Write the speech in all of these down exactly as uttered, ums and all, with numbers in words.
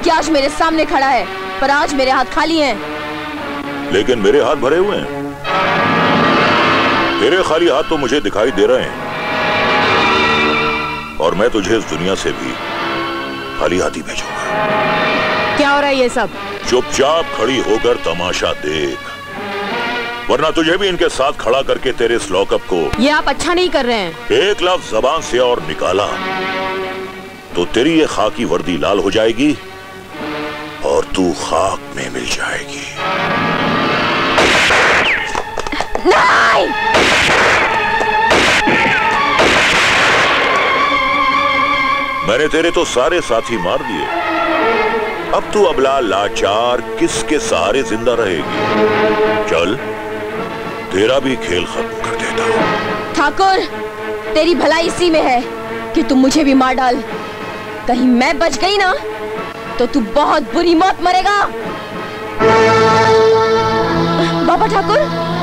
कि आज मेरे सामने खड़ा है, पर आज मेरे हाथ खाली हैं। लेकिन मेरे हाथ भरे हुए हैं। तेरे खाली हाथ तो मुझे दिखाई दे रहे हैं, और मैं तुझे इस दुनिया से भी खाली हाथ ही भेजूंगा। क्या हो रहा है ये सब? चुपचाप खड़ी होकर तमाशा देख, वरना तुझे भी इनके साथ खड़ा करके तेरे इस लॉकअप को। ये आप अच्छा नहीं कर रहे हैं। एक लफ्ज जबान से और निकाला तो तेरी ये खाकी वर्दी लाल हो जाएगी और तू खाक में मिल जाएगी। नहीं! मैंने तेरे तो सारे साथी मार दिए, अब तू अबला लाचार किसके सहारे जिंदा रहेगी? चल, तेरा भी खेल खत्म कर देता हूं। ठाकुर, तेरी भलाई इसी में है कि तुम मुझे भी मार डाल। कहीं मैं बच गई ना तो तू बहुत बुरी मौत मरेगा। बाबा ठाकुर।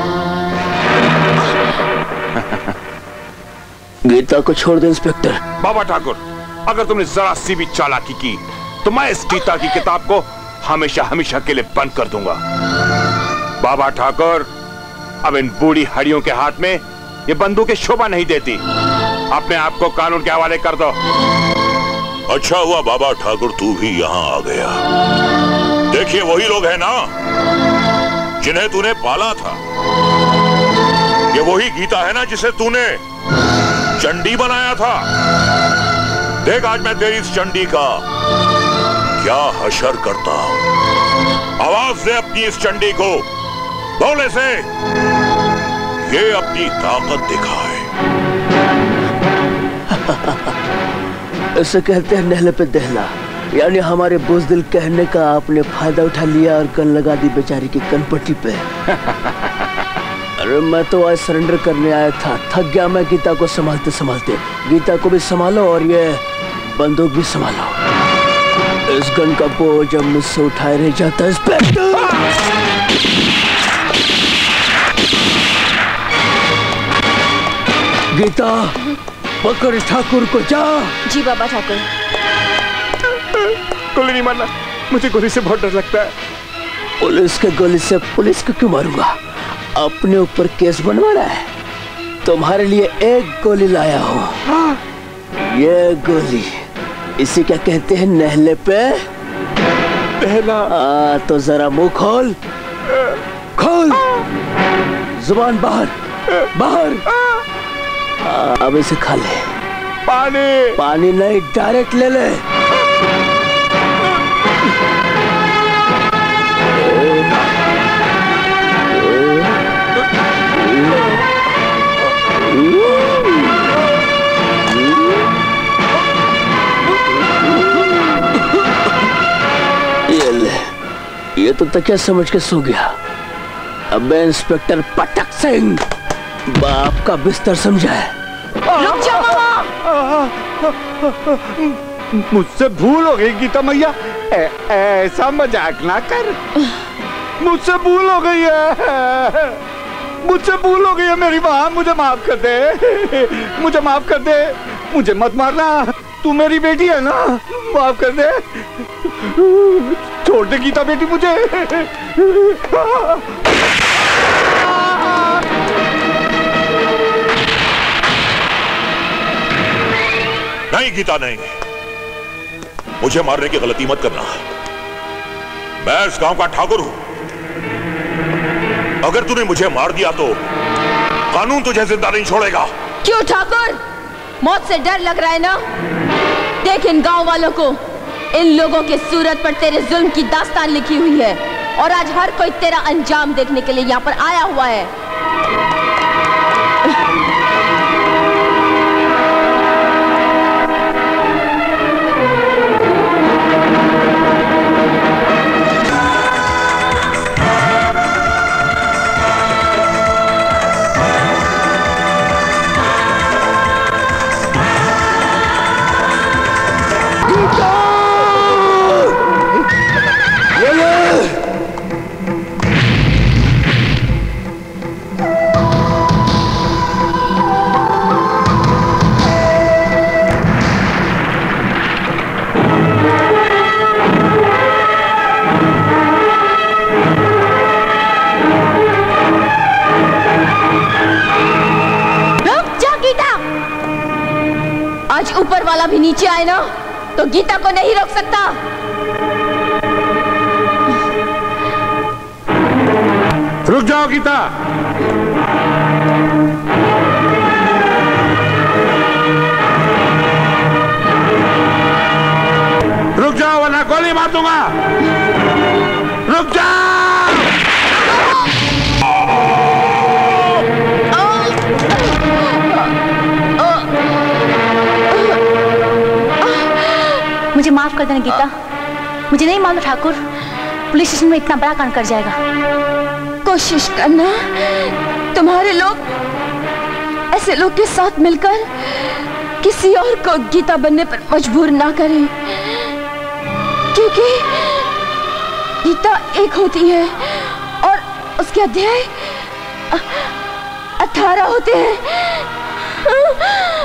गीता को छोड़ दे इंस्पेक्टर। बाबा ठाकुर, अगर तुमने जरा सी भी चालाकी की तो मैं इस गीता की किताब को हमेशा हमेशा के लिए बंद कर दूंगा। बाबा ठाकुर, अब इन बूढ़ी हड्डियों के हाथ में ये बंदूकें शोभा नहीं देती। अपने आप को कानून के हवाले कर दो। अच्छा हुआ बाबा ठाकुर तू भी यहाँ आ गया। देखिए वही लोग हैं ना जिन्हें तूने पाला था। ये वही गीता है ना जिसे तूने चंडी बनाया था। देख आज मैं तेरी इस चंडी का क्या हशर करता हूं। आवाज दे अपनी इस चंडी को, बोले से ये अपनी ताकत दिखाए। इसे कहते हैं नहले पे दहला, यानी हमारे बुज़दिल कहने का आपने फायदा उठा लिया और गन लगा दी बेचारी की कनपट्टी पे। अरे मैं तो आज सरेंडर करने आया था, थक गया मैं गीता को संभालते संभालते। गीता को भी संभालो और ये बंदूक भी संभालो। इस गन का बोझ जब मुझसे उठाए रह जाता है इंस्पेक्टर। गीता, पकड़ ठाकुर को, जा। जी बाबा ठाकुर। गोली नहीं मारना, मुझे गोली से बहुत डर लगता है। पुलिस के गोली से पुलिस को क्यों मारूंगा? अपने ऊपर केस बनवाना है? तुम्हारे लिए एक गोली लाया हूँ। ये गोली, इसे क्या कहते हैं नहले पे दहला। आ, तो जरा मुंह खोल, खोल, जुबान बाहर, बाहर। आ, अब इसे खा ले। पानी, पानी नहीं, डायरेक्ट ले ले। ये तो तकिया समझ के सो गया। अब मैं इंस्पेक्टर पटक सिंह बाप का बिस्तर समझा है। रुक जाओ मामा। मुझसे भूल हो गई गीता मैया, ऐसा मजाक ना कर। मुझसे भूल हो गई है, मुझसे भूल हो गई है मेरी माँ, मुझे माफ कर दे, मुझे माफ कर दे, मुझे मत मारना, तू मेरी बेटी है ना, माफ कर दे, छोड़ दे गीता बेटी मुझे। नहीं गीता नहीं, मुझे मारने की गलती मत करना। मैं इस गांव का ठाकुर हूं। अगर तूने मुझे मार दिया तो कानून तुझे जिंदा नहीं छोड़ेगा। क्यों ठाकुर, मौत से डर लग रहा है ना? देख इन गांव वालों को, इन लोगों के सूरत पर तेरे जुल्म की दास्तान लिखी हुई है और आज हर कोई तेरा अंजाम देखने के लिए यहाँ पर आया हुआ है। गीता भी नीचे आए ना तो गीता को नहीं रोक सकता। रुक जाओ गीता। रुक जाओ वरना गोली मार दूंगा। रुक जाओ। मुझे माफ कर देना गीता, मुझे नहीं मालूम ठाकुर पुलिस स्टेशन में इतना बड़ा कांड कर जाएगा। कोशिश करना तुम्हारे लोग ऐसे लोग के साथ मिलकर किसी और को गीता बनने पर मजबूर ना करें, क्योंकि गीता एक होती है और उसके अध्याय अठारह होते हैं।